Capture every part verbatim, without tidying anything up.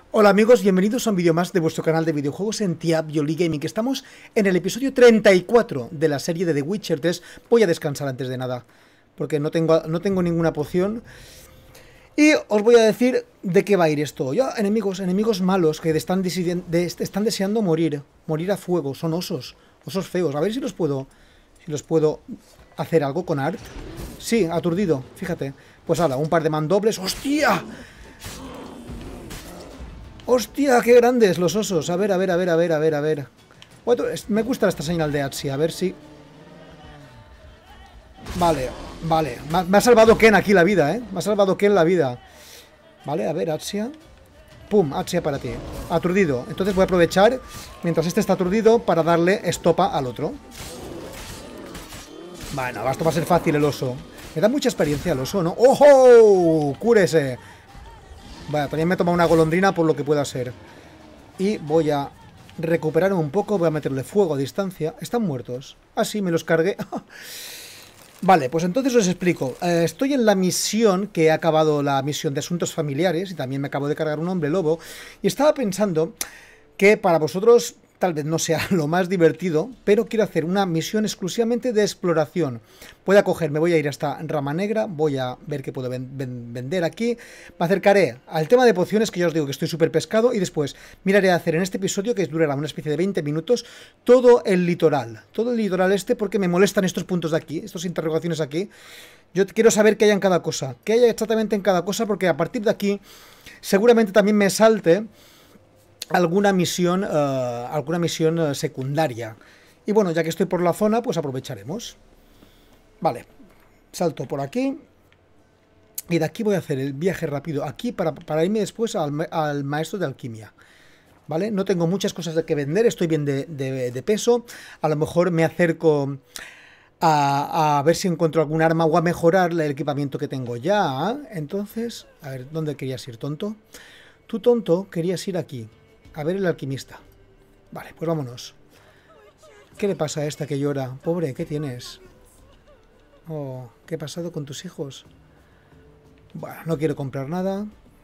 Hola amigos, bienvenidos a un vídeo más de vuestro canal de videojuegos en Tiabjoli Gaming. Estamos en el episodio treinta y cuatro de la serie de The Witcher tres. Voy a descansar antes de nada, porque no tengo, no tengo ninguna poción. Y os voy a decir de qué va a ir esto. Ya, enemigos, enemigos malos que están, de, están deseando morir. Morir a fuego, son osos. Osos feos. A ver si los puedo, si los puedo hacer algo con Art. Sí, aturdido, fíjate. Pues ahora, un par de mandobles. ¡Hostia! ¡Hostia, qué grandes los osos! A ver, a ver, a ver, a ver, a ver, a ver. Me gusta esta señal de Atsi, a ver si... Vale, vale. Me ha salvado Ken aquí la vida, ¿eh? Me ha salvado Ken la vida. Vale, a ver, Atsia. Pum, Atsia para ti. Aturdido. Entonces voy a aprovechar, mientras este está aturdido, para darle estopa al otro. Bueno, esto va a ser fácil el oso. Me da mucha experiencia el oso, ¿no? ¡Ojo! ¡Cúrese! Vale, también me he tomado una golondrina por lo que pueda ser. Y voy a recuperar un poco. Voy a meterle fuego a distancia. Están muertos. Ah, sí, me los cargué. Vale, pues entonces os explico. Eh, estoy en la misión, que he acabado la misión de asuntos familiares. Y también me acabo de cargar un hombre lobo. Y estaba pensando que para vosotros tal vez no sea lo más divertido, pero quiero hacer una misión exclusivamente de exploración. Voy a coger, me voy a ir hasta Rama Negra, voy a ver qué puedo ven, ven, vender aquí. Me acercaré al tema de pociones, que ya os digo que estoy súper pescado, y después miraré a hacer en este episodio, que durará una especie de veinte minutos, todo el litoral. Todo el litoral este, porque me molestan estos puntos de aquí, estas interrogaciones aquí. Yo quiero saber qué hay en cada cosa, qué hay exactamente en cada cosa, porque a partir de aquí seguramente también me salte alguna misión, uh, alguna misión uh, secundaria. Y bueno, ya que estoy por la zona, pues aprovecharemos. Vale, salto por aquí. Y de aquí voy a hacer el viaje rápido aquí para, para irme después al, al maestro de alquimia. ¿Vale? No tengo muchas cosas de que vender, estoy bien de, de, de peso. A lo mejor me acerco a, a ver si encuentro algún arma o a mejorar el equipamiento que tengo ya. Entonces, a ver, ¿dónde querías ir, tonto? Tú, tonto, querías ir aquí. A ver el alquimista. Vale, pues vámonos. ¿Qué le pasa a esta que llora? Pobre, ¿qué tienes? Oh, ¿qué ha pasado con tus hijos? Bueno, no quiero comprar nada.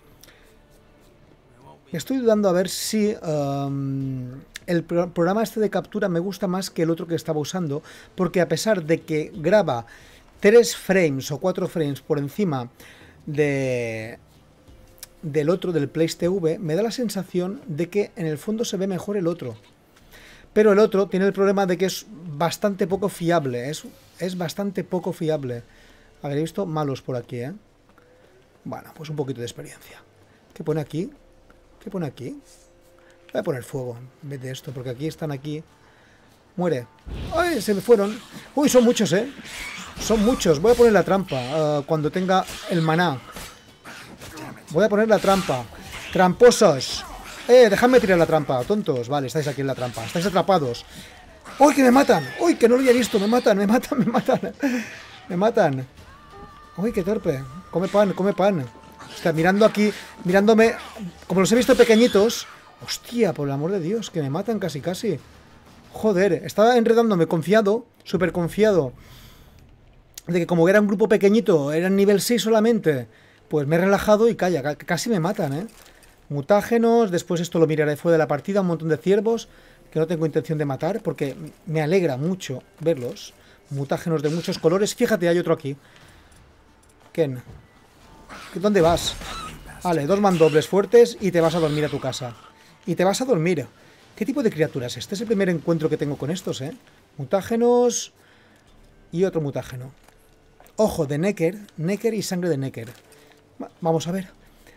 Estoy dudando a ver si um, el pro programa este de captura me gusta más que el otro que estaba usando, porque a pesar de que graba tres frames o cuatro frames por encima de... del otro, del PlayStation, me da la sensación de que en el fondo se ve mejor el otro. Pero el otro tiene el problema de que es bastante poco fiable. Es, es bastante poco fiable. Habréis visto malos por aquí, ¿eh? Bueno, pues un poquito de experiencia. ¿Qué pone aquí? ¿Qué pone aquí? Voy a poner fuego en vez de esto, porque aquí están aquí. Muere. ¡Ay! Se me fueron. Uy, son muchos, ¿eh? Son muchos. Voy a poner la trampa uh, cuando tenga el maná. Voy a poner la trampa. ¡Tramposos! ¡Eh! Dejadme tirar la trampa, tontos. Vale, estáis aquí en la trampa. Estáis atrapados. ¡Uy, que me matan! ¡Uy, que no lo había visto! ¡Me matan, me matan, me matan! ¡Me matan! ¡Uy, qué torpe! Come pan, come pan. Está mirando aquí, mirándome. Como los he visto pequeñitos. ¡Hostia, por el amor de Dios! Que me matan casi, casi. Joder, estaba enredándome confiado, súper confiado, de que como era un grupo pequeñito, eran nivel seis solamente. Pues me he relajado y calla, casi me matan, ¿eh? Mutágenos, después esto lo miraré fuera de la partida, un montón de ciervos que no tengo intención de matar porque me alegra mucho verlos. Mutágenos de muchos colores. Fíjate, hay otro aquí. Ken, ¿dónde vas? Vale, dos mandobles fuertes y te vas a dormir a tu casa. Y te vas a dormir. ¿Qué tipo de criaturas? Este es el primer encuentro que tengo con estos, ¿eh? Mutágenos y otro mutágeno. Ojo de Necker, Necker y sangre de Necker. Vamos a ver.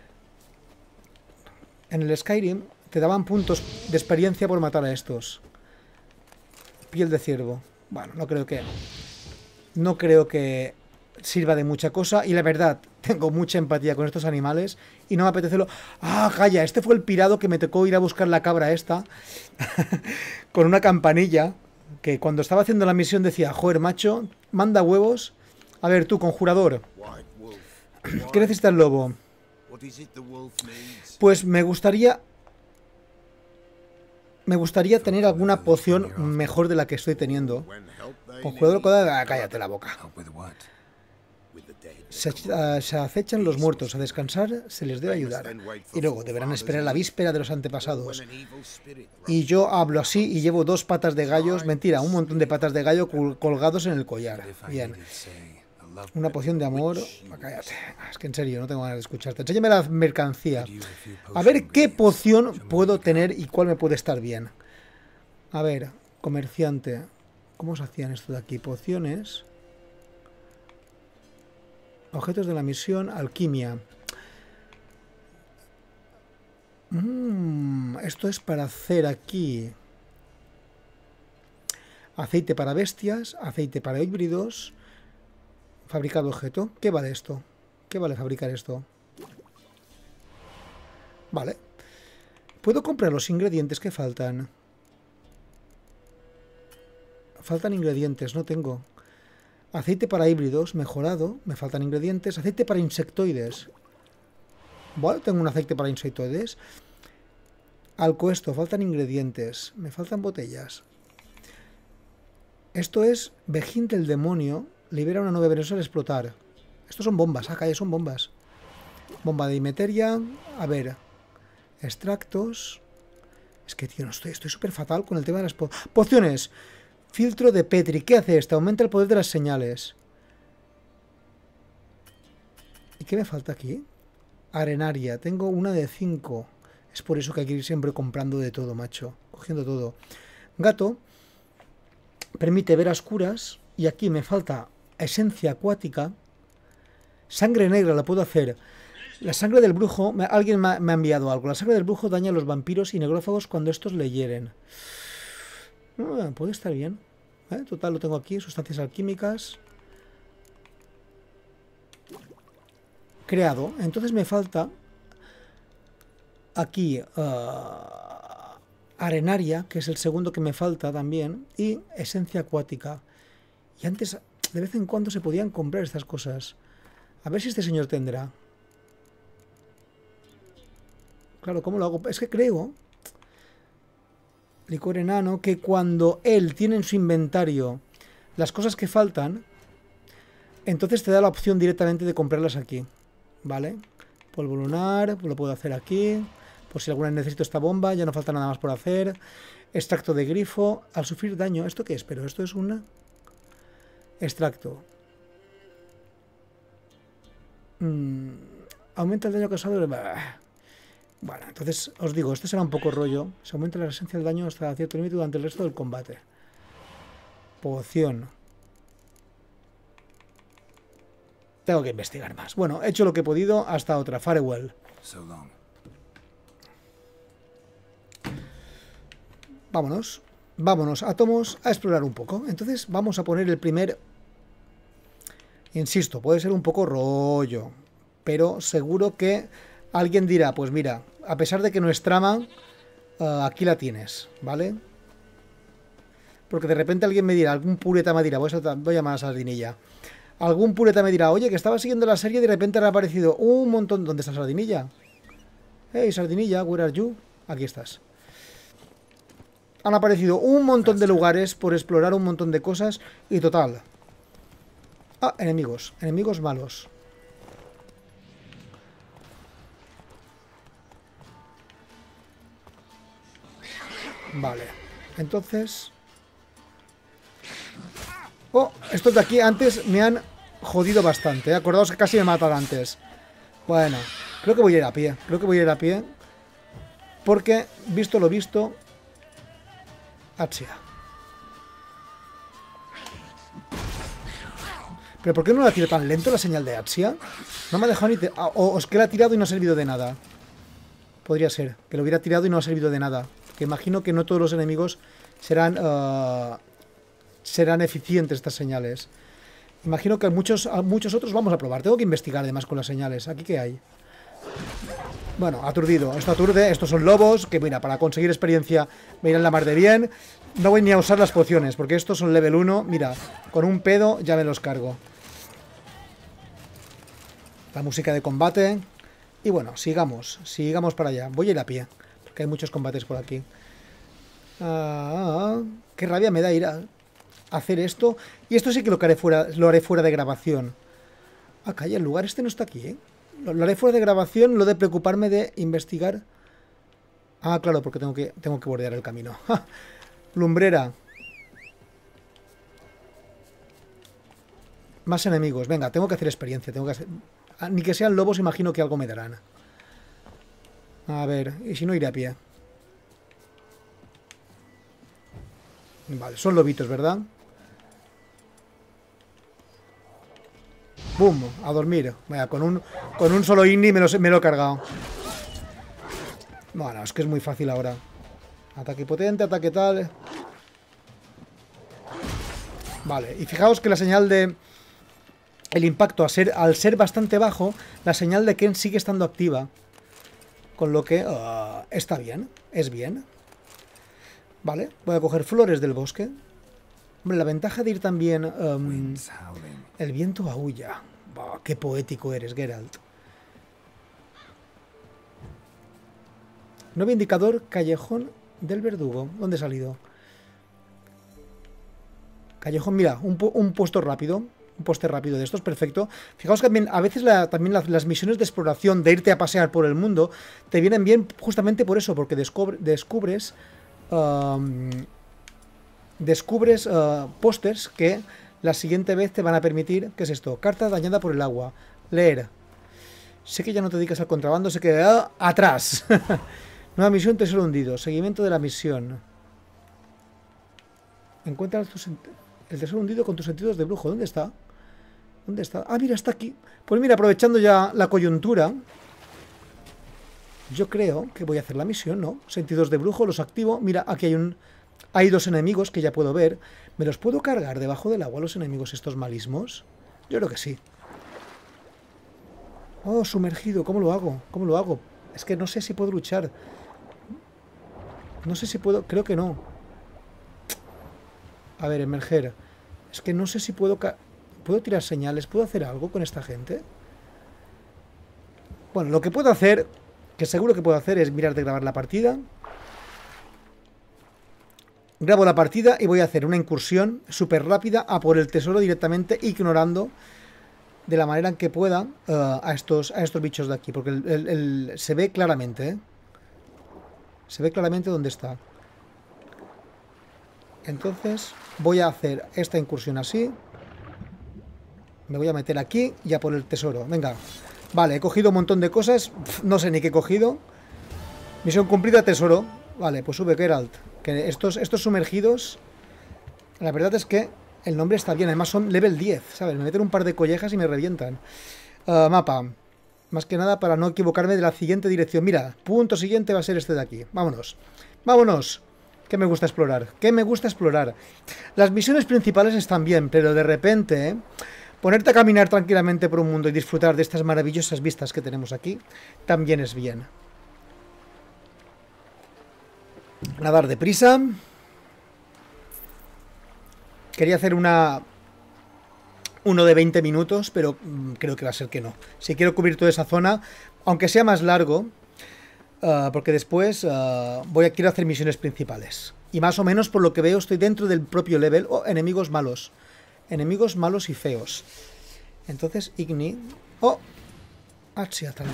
En el Skyrim te daban puntos de experiencia por matar a estos. Piel de ciervo. Bueno, no creo que... No creo que sirva de mucha cosa. Y la verdad, tengo mucha empatía con estos animales. Y no me apetece lo... ¡Ah, calla! Este fue el pirado que me tocó ir a buscar la cabra esta. Con una campanilla. Que cuando estaba haciendo la misión decía... Joder, macho, manda huevos. A ver, tú, conjurador. ¿Qué necesita el lobo? Pues me gustaría... Me gustaría tener alguna poción mejor de la que estoy teniendo. Conjurador, cállate la boca. Se, uh, se acechan los muertos, a descansar se les debe ayudar. Y luego deberán esperar la víspera de los antepasados. Y yo hablo así y llevo dos patas de gallos, mentira, un montón de patas de gallo col colgados en el collar. Bien. Una poción de amor. Cállate. Es que en serio, no tengo ganas de escucharte. Enséñame la mercancía. A ver qué poción puedo tener y cuál me puede estar bien. A ver, comerciante. ¿Cómo se hacían esto de aquí? Pociones. Objetos de la misión, alquimia. Mm, esto es para hacer aquí aceite para bestias, aceite para híbridos, fabricado objeto. ¿Qué vale esto? ¿Qué vale fabricar esto? Vale. ¿Puedo comprar los ingredientes que faltan? Faltan ingredientes, no tengo. Aceite para híbridos, mejorado. Me faltan ingredientes. Aceite para insectoides. Vale, tengo un aceite para insectoides. Alcoesto, faltan ingredientes. Me faltan botellas. Esto es Vejín del demonio. Libera una nube venenosa al explotar. Estos son bombas, acá son bombas. Bomba de Imeteria. A ver. Extractos. Es que, tío, no estoy estoy súper fatal con el tema de las po pociones. Filtro de Petri. ¿Qué hace esto? Aumenta el poder de las señales. ¿Y qué me falta aquí? Arenaria. Tengo una de cinco. Es por eso que hay que ir siempre comprando de todo, macho. Cogiendo todo. Gato. Permite ver a oscuras. Y aquí me falta esencia acuática. Sangre negra la puedo hacer. La sangre del brujo. Alguien me ha, me ha enviado algo. La sangre del brujo daña a los vampiros y negrófagos cuando estos le hieren. Ah, puede estar bien. ¿Eh? Total, lo tengo aquí. Sustancias alquímicas. Creado. Entonces me falta aquí uh, arenaria, que es el segundo que me falta también. Y esencia acuática. Y antes, de vez en cuando, se podían comprar estas cosas. A ver si este señor tendrá. Claro, ¿cómo lo hago? Es que creo... Licor enano, que cuando él tiene en su inventario las cosas que faltan, entonces te da la opción directamente de comprarlas aquí, ¿vale? Polvo lunar, lo puedo hacer aquí, por si alguna vez necesito esta bomba, ya no falta nada más por hacer. Extracto de grifo, al sufrir daño, ¿esto qué es? Pero esto es un extracto. Mm, aumenta el daño causado. Bueno, entonces os digo, este será un poco rollo. Se aumenta la resistencia del daño hasta cierto límite durante el resto del combate. Poción. Tengo que investigar más. Bueno, he hecho lo que he podido. Hasta otra. Farewell. Vámonos. Vámonos, átomos, a explorar un poco. Entonces vamos a poner el primer... Insisto, puede ser un poco rollo. Pero seguro que... Alguien dirá, pues mira, a pesar de que no es trama, uh, aquí la tienes, ¿vale? Porque de repente alguien me dirá, algún pureta me dirá, voy a, voy a llamar a Sardinilla. Algún pureta me dirá, oye, que estaba siguiendo la serie y de repente le ha aparecido un montón... ¿Dónde está Sardinilla? Hey, Sardinilla, where are you? Aquí estás. Han aparecido un montón de lugares por explorar un montón de cosas y total. Ah, enemigos, enemigos malos. Vale, entonces... Oh, estos de aquí antes me han jodido bastante, ¿eh? Acordaos que casi me matan antes. Bueno, creo que voy a ir a pie. Creo que voy a ir a pie. Porque, visto lo visto... Atsia. ¿Pero por qué no la tiro tan lento la señal de Atsia? No me ha dejado ni... Te... Ah, o es que la ha tirado y no ha servido de nada. Podría ser, que lo hubiera tirado y no ha servido de nada. Que imagino que no todos los enemigos serán uh, serán eficientes estas señales. Imagino que muchos, a muchos otros vamos a probar. Tengo que investigar además con las señales. ¿Aquí qué hay? Bueno, aturdido. Esto aturde. Estos son lobos. Que mira, para conseguir experiencia me irán la mar de bien. No voy ni a usar las pociones. Porque estos son level uno. Mira, con un pedo ya me los cargo. La música de combate. Y bueno, sigamos. Sigamos para allá. Voy a ir a pie. Que hay muchos combates por aquí. Ah, qué rabia me da ir a hacer esto. Y esto sí que lo haré fuera, lo haré fuera de grabación. Ah, calla, el lugar este no está aquí, ¿eh? Lo, lo haré fuera de grabación, lo de preocuparme de investigar. Ah, claro, porque tengo que, tengo que bordear el camino. ¡Ja! Lumbrera. Más enemigos. Venga, tengo que hacer experiencia. Tengo que hacer... Ah, ni que sean lobos, imagino que algo me darán. A ver, y si no iré a pie. Vale, son lobitos, ¿verdad? ¡Bum! A dormir. Vaya, con un, con un solo Igni me lo, me lo he cargado. Bueno, es que es muy fácil ahora. Ataque potente, ataque tal. Vale, y fijaos que la señal de... El impacto, al ser, al ser bastante bajo, la señal de Ken sigue estando activa. Con lo que uh, está bien, es bien. Vale, voy a coger flores del bosque. Hombre, la ventaja de ir también... Um, el viento aúlla. Bah, qué poético eres, Geralt. Nuevo indicador, callejón del verdugo. ¿Dónde he salido? Callejón, mira, un, pu un puesto rápido. Un poste rápido de estos, perfecto. Fijaos que también, a veces la, también las, las misiones de exploración, de irte a pasear por el mundo, te vienen bien justamente por eso, porque descubre, descubres... Um, descubres uh, pósters que la siguiente vez te van a permitir... ¿Qué es esto? Carta dañada por el agua. Leer. Sé que ya no te dedicas al contrabando, sé que... Uh, ¡atrás! Nueva misión, tesoro hundido. Seguimiento de la misión. Encuentra tus, el tesoro hundido con tus sentidos de brujo. ¿Dónde está? ¿Dónde está? Ah, mira, está aquí. Pues mira, aprovechando ya la coyuntura, yo creo que voy a hacer la misión, ¿no? Sentidos de brujo, los activo. Mira, aquí hay un... Hay dos enemigos que ya puedo ver. ¿Me los puedo cargar debajo del agua los enemigos estos malismos? Yo creo que sí. Oh, sumergido. ¿Cómo lo hago? ¿Cómo lo hago? Es que no sé si puedo luchar. No sé si puedo... Creo que no. A ver, emerger. Es que no sé si puedo... ¿Puedo tirar señales? ¿Puedo hacer algo con esta gente? Bueno, lo que puedo hacer, que seguro que puedo hacer, es mirar de grabar la partida. Grabo la partida y voy a hacer una incursión súper rápida a por el tesoro directamente, ignorando de la manera en que pueda uh, a, estos, a estos bichos de aquí. Porque el, el, el, se ve claramente, ¿eh? Se ve claramente dónde está. Entonces voy a hacer esta incursión así. Me voy a meter aquí y a por el tesoro. Venga. Vale, he cogido un montón de cosas. Pff, no sé ni qué he cogido. Misión cumplida, tesoro. Vale, pues sube Geralt. Que estos, estos sumergidos... La verdad es que el nombre está bien. Además son level diez, ¿sabes? Me meten un par de collejas y me revientan. Uh, mapa. Más que nada para no equivocarme de la siguiente dirección. Mira, punto siguiente va a ser este de aquí. Vámonos. Vámonos. Que me gusta explorar. Que me gusta explorar. Las misiones principales están bien, pero de repente... ¿eh? Ponerte a caminar tranquilamente por un mundo y disfrutar de estas maravillosas vistas que tenemos aquí, también es bien. Nadar deprisa. Quería hacer una... uno de veinte minutos, pero mmm, creo que va a ser que no. Si quiero cubrir toda esa zona, aunque sea más largo, uh, porque después uh, voy a quiero hacer misiones principales. Y más o menos, por lo que veo, estoy dentro del propio level. Oh, enemigos malos. Enemigos malos y feos. Entonces, Igni... ¡Oh! Achia, tal vez.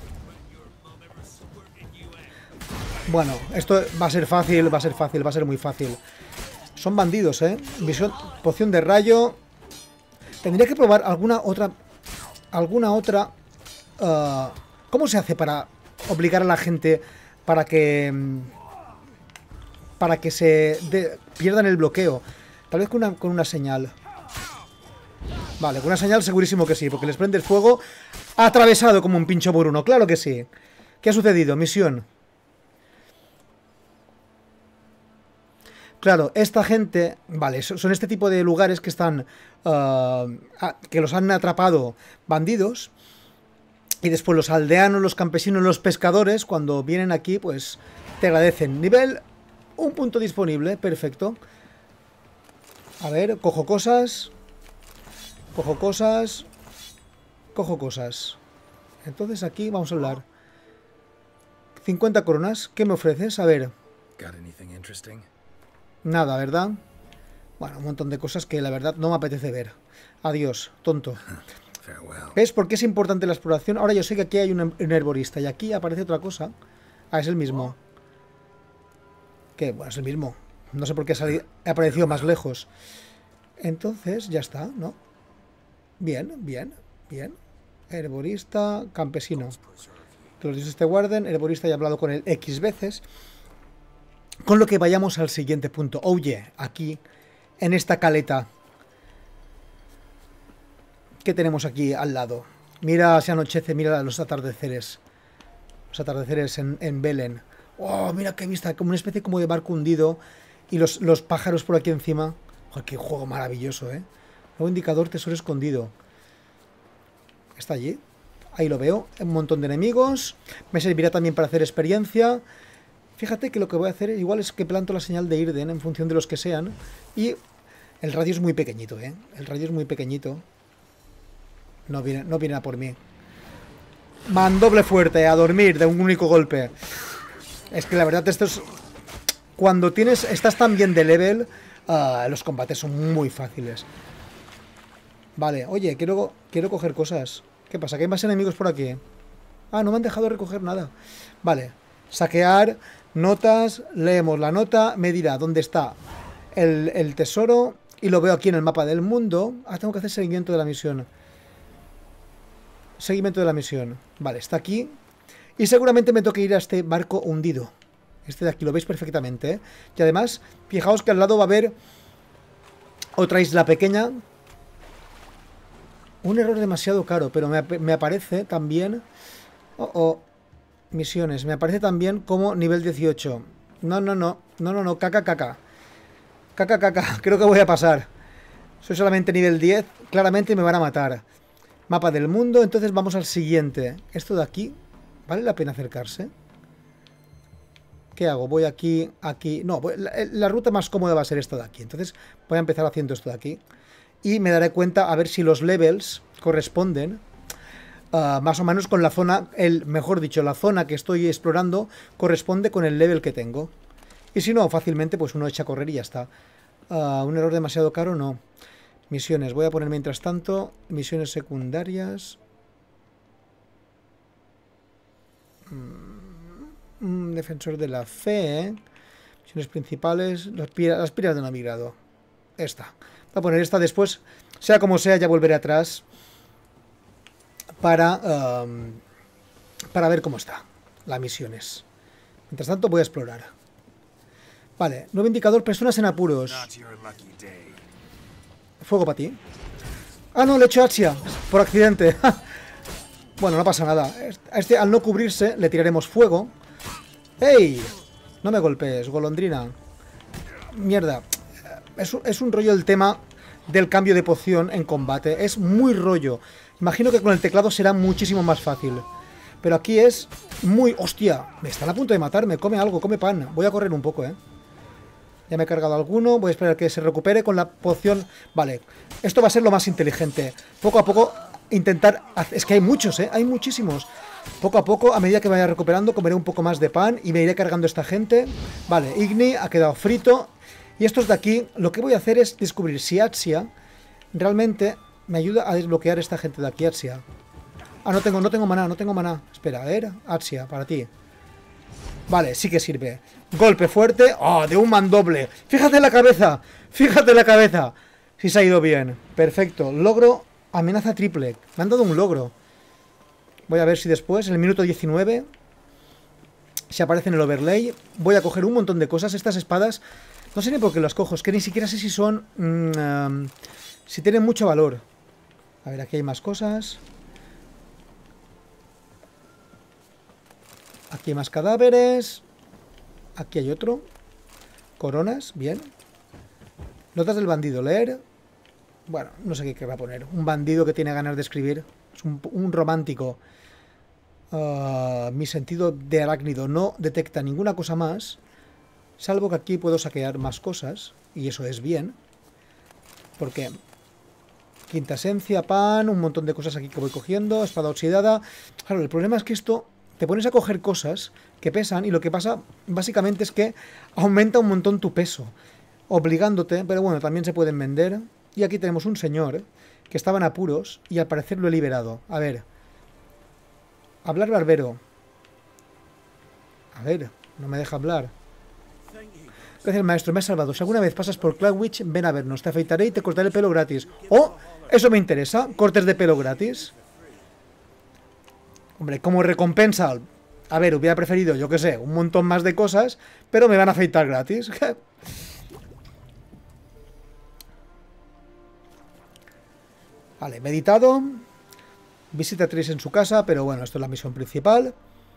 Bueno, esto va a ser fácil, va a ser fácil, va a ser muy fácil. Son bandidos, ¿eh? Visión, poción de rayo. Tendría que probar alguna otra... Alguna otra... Uh, ¿Cómo se hace para obligar a la gente para que... Para que se de, pierdan el bloqueo? Tal vez con una, con una señal. Vale, con una señal segurísimo que sí, porque les prende el fuego atravesado como un pincho moruno. Claro que sí. ¿Qué ha sucedido? Misión. Claro, esta gente... Vale, son este tipo de lugares que están... Uh, que los han atrapado bandidos. Y después los aldeanos, los campesinos, los pescadores, cuando vienen aquí, pues te agradecen. Nivel... Un punto disponible, perfecto. A ver, cojo cosas... Cojo cosas. Cojo cosas. Entonces aquí vamos a hablar. cincuenta coronas. ¿Qué me ofreces? A ver. Nada, ¿verdad? Bueno, un montón de cosas que la verdad no me apetece ver. Adiós, tonto. ¿Ves por qué es importante la exploración? Ahora yo sé que aquí hay un, un herborista y aquí aparece otra cosa. Ah, es el mismo. Que bueno, es el mismo. No sé por qué ha, salido, ha aparecido más lejos. Entonces, ya está, ¿no? Bien, bien, bien. Herborista, campesino. Que los dioses te guarden. Herborista, ya he hablado con él X veces. Con lo que vayamos al siguiente punto. Oye, aquí, en esta caleta. ¿Qué tenemos aquí al lado? Mira, se anochece, mira los atardeceres. Los atardeceres en, en Belén. Oh, mira qué vista, como una especie como de barco hundido. Y los, los pájaros por aquí encima. Oh, qué juego maravilloso, ¿eh? Nuevo indicador, tesoro escondido. Está allí. Ahí lo veo. Un montón de enemigos. Me servirá también para hacer experiencia. Fíjate que lo que voy a hacer igual es que planto la señal de Irden en función de los que sean. Y el radio es muy pequeñito, ¿eh? El radio es muy pequeñito. No viene, no viene a por mí. Mandoble fuerte, a dormir de un único golpe. Es que la verdad esto es... Cuando tienes, estás tan bien de level, uh, los combates son muy fáciles. Vale, oye, quiero, quiero coger cosas. ¿Qué pasa? ¿Que hay más enemigos por aquí? Ah, no me han dejado recoger nada. Vale, saquear, notas, leemos la nota, me dirá dónde está el, el tesoro y lo veo aquí en el mapa del mundo. Ah, tengo que hacer seguimiento de la misión. Seguimiento de la misión. Vale, está aquí. Y seguramente me toque ir a este barco hundido. Este de aquí, lo veis perfectamente, ¿eh? Y además, fijaos que al lado va a haber otra isla pequeña. Un error demasiado caro, pero me, me aparece también... Oh, oh. Misiones. Me aparece también como nivel dieciocho. No, no, no. No, no, no. Caca, caca. Caca, caca. Creo que voy a pasar. Soy solamente nivel diez. Claramente me van a matar. Mapa del mundo, entonces vamos al siguiente. Esto de aquí, ¿vale la pena acercarse? ¿Qué hago? Voy aquí, aquí... No, voy, la, la ruta más cómoda va a ser esta de aquí. Entonces voy a empezar haciendo esto de aquí. Y me daré cuenta a ver si los levels corresponden uh, más o menos con la zona, el, mejor dicho, la zona que estoy explorando corresponde con el level que tengo. Y si no, fácilmente pues uno echa a correr y ya está. Uh, un error demasiado caro, no. Misiones, voy a poner mientras tanto misiones secundarias. Mm, defensor de la fe. Misiones principales. Las piras, las piras de no migrado. Esta. Voy a poner esta después. Sea como sea, ya volveré atrás. Para, um, para ver cómo está las misiones. Mientras tanto voy a explorar. Vale, nuevo indicador, personas en apuros. Fuego para ti. Ah, no, le he hecho Axia por accidente. Bueno, no pasa nada. A este, al no cubrirse, le tiraremos fuego. ¡Ey! No me golpees, golondrina. Mierda. Es, es un rollo el tema del cambio de poción en combate. Es muy rollo. Imagino que con el teclado será muchísimo más fácil. Pero aquí es muy... ¡Hostia! Me están a punto de matarme. Come algo, come pan. Voy a correr un poco, ¿eh? Ya me he cargado alguno, voy a esperar que se recupere con la poción. Vale, esto va a ser lo más inteligente. Poco a poco intentar... Es que hay muchos, ¿eh? Hay muchísimos. Poco a poco, a medida que vaya recuperando, comeré un poco más de pan y me iré cargando esta gente. Vale, Igni ha quedado frito. Y estos de aquí, lo que voy a hacer es descubrir si Axia realmente me ayuda a desbloquear esta gente de aquí, Axia. Ah, no tengo, no tengo maná, no tengo maná. Espera, a ver, Axia, para ti. Vale, sí que sirve. Golpe fuerte. ¡Oh, de un mandoble! ¡Fíjate la cabeza! ¡Fíjate la cabeza! Sí se ha ido bien. Perfecto. Logro amenaza triple. Me han dado un logro. Voy a ver si después, en el minuto diecinueve, se aparece en el overlay. Voy a coger un montón de cosas. Estas espadas, no sé ni por qué las cojo. Es que ni siquiera sé si son... Mmm, um, si tienen mucho valor. A ver, aquí hay más cosas. Aquí hay más cadáveres. Aquí hay otro. Coronas, bien. Notas del bandido, leer. Bueno, no sé qué querrá poner. Un bandido que tiene ganas de escribir. Es un, un romántico. Uh, mi sentido de arácnido no detecta ninguna cosa más. Salvo que aquí puedo saquear más cosas. Y eso es bien. Porque... Quinta esencia, pan, un montón de cosas aquí que voy cogiendo. Espada oxidada. Claro, el problema es que esto... Te pones a coger cosas que pesan y lo que pasa básicamente es que aumenta un montón tu peso, obligándote, pero bueno, también se pueden vender. Y aquí tenemos un señor que estaba en apuros y al parecer lo he liberado. A ver. Hablar barbero. A ver, no me deja hablar. Gracias, maestro, me has salvado. Si alguna vez pasas por Cloudwitch, ven a vernos. Te afeitaré y te cortaré el pelo gratis. ¡Oh! Eso me interesa. Cortes de pelo gratis. Hombre, como recompensa... A ver, hubiera preferido, yo qué sé, un montón más de cosas, pero me van a afeitar gratis. Vale, meditado. Visita a Tris en su casa, pero bueno, esto es la misión principal.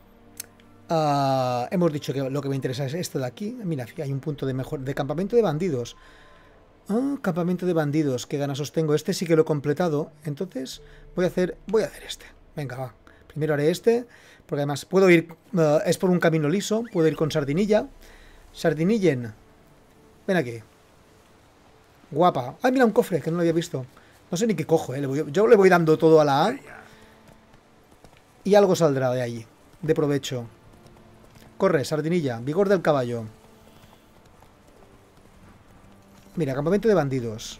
Uh, hemos dicho que lo que me interesa es esto de aquí. Mira, hay un punto de mejor de campamento de bandidos. Oh, campamento de bandidos. Qué ganas os tengo. Este sí que lo he completado. Entonces voy a hacer, voy a hacer este. Venga, va. Primero haré este, porque además puedo ir, uh, es por un camino liso. Puedo ir con Sardinilla. Sardinillen. Ven aquí. Guapa. Ay, mira, un cofre que no lo había visto. No sé ni qué cojo, eh. Le voy, yo le voy dando todo a la A. Y algo saldrá de allí. De provecho. Corre, Sardinilla. Vigor del caballo. Mira, campamento de bandidos.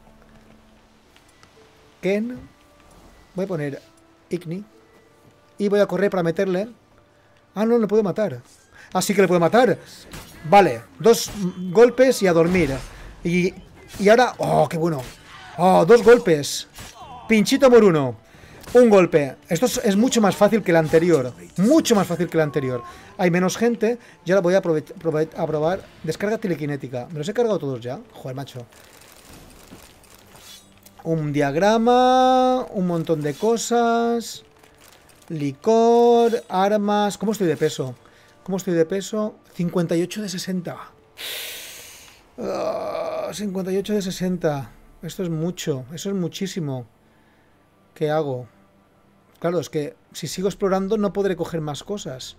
Ken. Voy a poner Igni. Y voy a correr para meterle. Ah, no, no le puedo matar. Ah, sí que le puedo matar. Vale, dos golpes y a dormir. Y, y ahora... Oh, qué bueno. Oh, dos golpes. Pinchito por uno. Un golpe. Esto es, es mucho más fácil que el anterior. Mucho más fácil que el anterior. Hay menos gente. Yo ahora voy a, prove a probar. Descarga telequinética. ¿Me los he cargado todos ya? Joder, macho. Un diagrama. Un montón de cosas. Licor. Armas. ¿Cómo estoy de peso? ¿Cómo estoy de peso? cincuenta y ocho de sesenta. Uh, cincuenta y ocho de sesenta. Esto es mucho. Eso es muchísimo. ¿Qué hago? Claro, es que si sigo explorando no podré coger más cosas.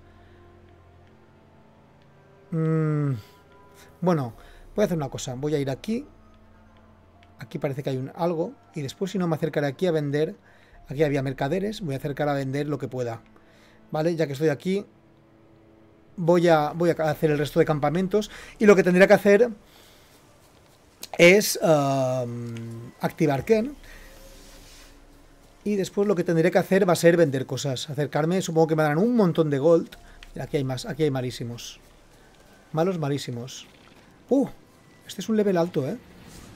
Mm, bueno, voy a hacer una cosa. Voy a ir aquí. Aquí parece que hay un algo. Y después, si no, me acercaré aquí a vender. Aquí había mercaderes. Voy a acercar a vender lo que pueda. Vale, ya que estoy aquí, voy a, voy a hacer el resto de campamentos. Y lo que tendría que hacer es uh, activar Ken. Y después lo que tendré que hacer va a ser vender cosas. Acercarme, supongo que me darán un montón de gold. Mira, aquí hay más, aquí hay malísimos. Malos, malísimos. Uh, este es un level alto, ¿eh?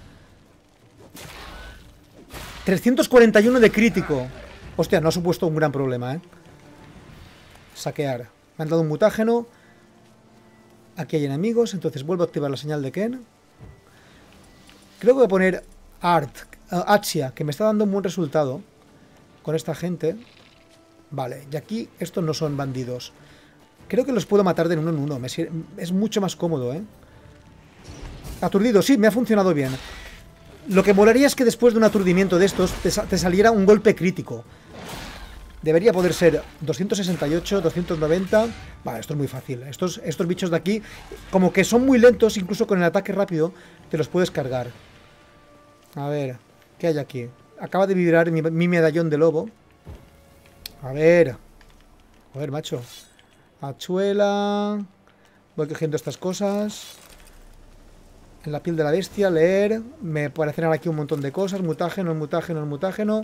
trescientos cuarenta y uno de crítico. Hostia, no ha supuesto un gran problema, ¿eh? Saquear. Me han dado un mutágeno. Aquí hay enemigos, entonces vuelvo a activar la señal de Ken. Creo que voy a poner Art, uh, Achia, que me está dando un buen resultado con esta gente. Vale, y aquí estos no son bandidos. Creo que los puedo matar de uno en uno. Me es mucho más cómodo, ¿eh? Aturdido, sí, me ha funcionado bien. Lo que molaría es que después de un aturdimiento de estos te, te saliera un golpe crítico. Debería poder ser doscientos sesenta y ocho, doscientos noventa. Vale, esto es muy fácil. Estos, estos bichos de aquí, como que son muy lentos, incluso con el ataque rápido, te los puedes cargar. A ver, ¿qué hay aquí? Acaba de vibrar mi, mi medallón de lobo. A ver. A ver, macho. Hachuela. Voy cogiendo estas cosas. En la piel de la bestia, leer. Me aparecerán aquí un montón de cosas. Mutágeno, mutágeno, mutágeno.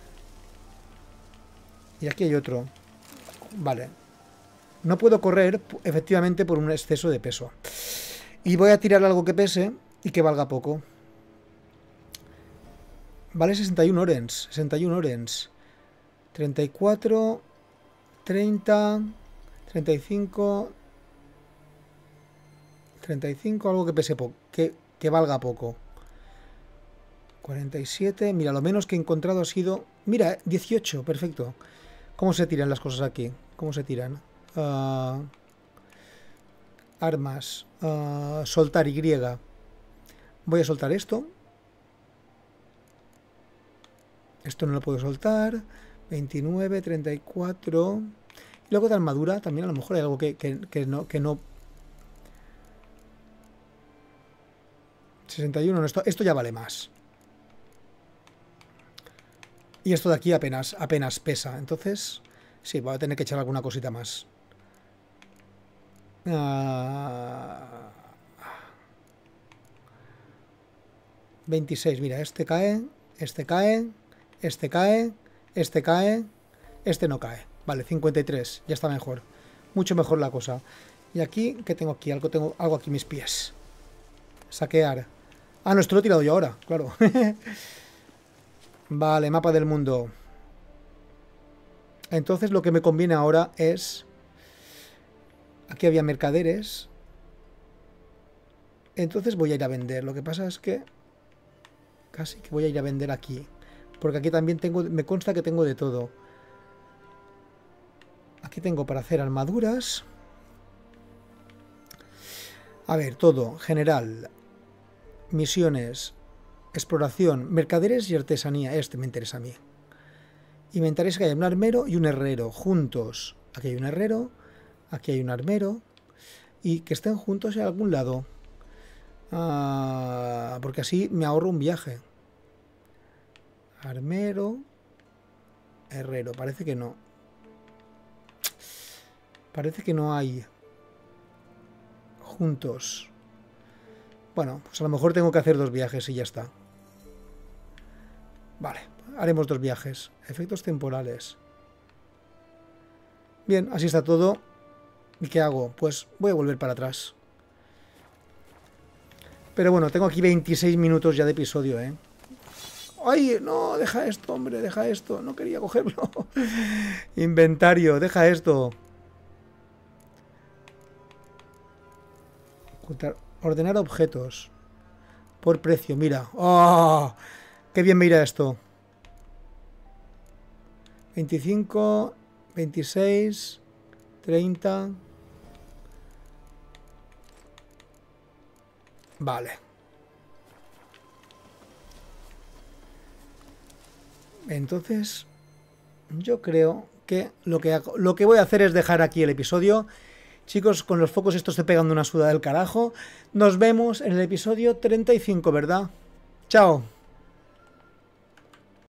Y aquí hay otro. Vale. No puedo correr, efectivamente, por un exceso de peso. Y voy a tirar algo que pese y que valga poco. Vale, sesenta y uno orens. sesenta y uno orens. treinta y cuatro. treinta. treinta y cinco. treinta y cinco, algo que pese poco. Que, que valga poco. cuarenta y siete. Mira, lo menos que he encontrado ha sido... Mira, dieciocho, perfecto. ¿Cómo se tiran las cosas aquí? ¿Cómo se tiran? Uh, armas. Uh, soltar Y. Voy a soltar esto. Esto no lo puedo soltar. veintinueve, treinta y cuatro. Y luego de armadura también a lo mejor hay algo que, que, que no... Que no sesenta y uno, no, esto, esto ya vale más. Y esto de aquí apenas, apenas pesa. Entonces, sí, voy a tener que echar alguna cosita más. Uh... veintiséis, mira, este cae, este cae, este cae, este cae, este no cae. Vale, cincuenta y tres, ya está mejor. Mucho mejor la cosa. Y aquí, ¿qué tengo aquí? Algo tengo algo aquí en mis pies. Saquear. Ah, no, esto lo he tirado yo ahora, claro. Vale, mapa del mundo. Entonces lo que me conviene ahora es... Aquí había mercaderes. Entonces voy a ir a vender. Lo que pasa es que... Casi que voy a ir a vender aquí. Porque aquí también tengo... Me consta que tengo de todo. Aquí tengo para hacer armaduras. A ver, todo. General. Misiones. Exploración. Mercaderes y artesanía. Este me interesa a mí. Inventarios que hay un armero y un herrero. Juntos. Aquí hay un herrero. Aquí hay un armero. Y que estén juntos en algún lado. Ah, porque así me ahorro un viaje. Armero. Herrero. Parece que no. Parece que no hay. Juntos. Bueno, pues a lo mejor tengo que hacer dos viajes y ya está. Vale, haremos dos viajes. Efectos temporales. Bien, así está todo. ¿Y qué hago? Pues voy a volver para atrás. Pero bueno, tengo aquí veintiséis minutos ya de episodio, ¿eh? ¡Ay! No, deja esto, hombre, deja esto. No quería cogerlo. Inventario, deja esto. Ordenar objetos. Por precio, mira. ¡Oh! ¡Qué bien me irá esto! veinticinco, veintiséis, treinta... Vale. Entonces, yo creo que lo que, hago, lo que voy a hacer es dejar aquí el episodio. Chicos, con los focos esto estoy pegando una sudada del carajo. Nos vemos en el episodio treinta y cinco, ¿verdad? Chao.